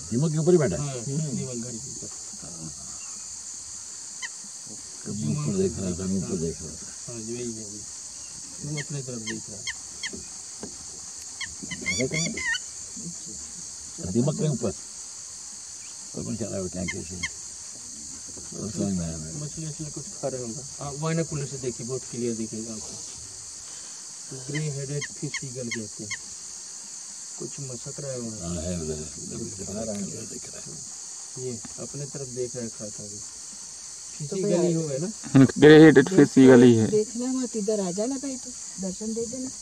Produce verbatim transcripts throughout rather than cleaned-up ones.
दीमक के ऊपर ही बैठा है। हाँ, दीमक घर के ऊपर। कभी ऊपर देख रहा था, ऊपर देख रहा था। हाँ जी वही है, वो अपने तरफ देख रहा है। दीमक के ऊपर कौन चला है टैंक से? समझ में आया मेरे। मछली मछली कुछ खा रहे होगा। हाँ बाइनोकुलर से देखिए, बहुत क्लियर दिखेगा आपको। ग्रे हेडेड फिश ईगल कहते हैं। कुछ मचक रहा है वहाँ। हाँ है उधर, दिखा रहा है, दिख रहा है। ये अपने तरफ देख रहा है खाता हुआ। फिश ईगल ही होगा ना? ग्रे हेडेड फिश ईगल ही है। देखना मत, इधर आ जाना भाई, तो दर्शन दे देना।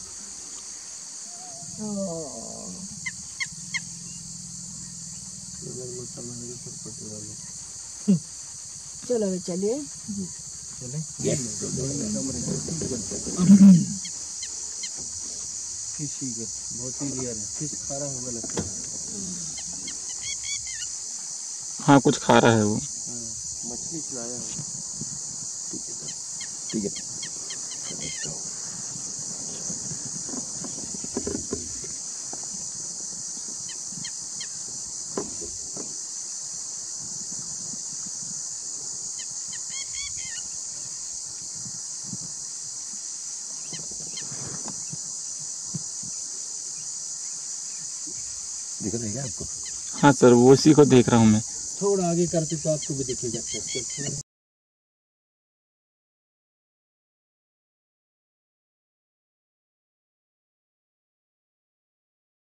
चलो भाई चलिए। चले फिश ईगल बहुत ही रेयर है। फिश खा रहा होगा लगता है। हाँ कुछ खा रहा है वो। हाँ, मछली खिलाया है। ठीक है। दिख रहा है क्या आपको? हाँ सर, वो उसी को देख रहा हूँ मैं। थोड़ा आगे करते तो आपको भी दिखेगा।